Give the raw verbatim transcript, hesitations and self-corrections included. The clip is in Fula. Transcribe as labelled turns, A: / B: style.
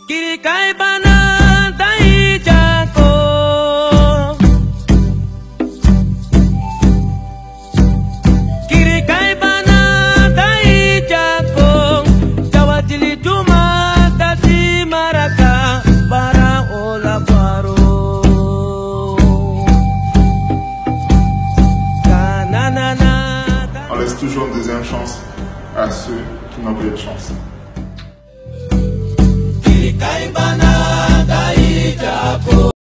A: Kiri kai bana dai jako. Kiri kai bana dai jako. Jawa jili juma dati maraka bara ola faro. Kananana.
B: On laisse toujours une deuxième chance à ceux qui n'ont pas eu de chance.
A: Kiri kai bana dai jako.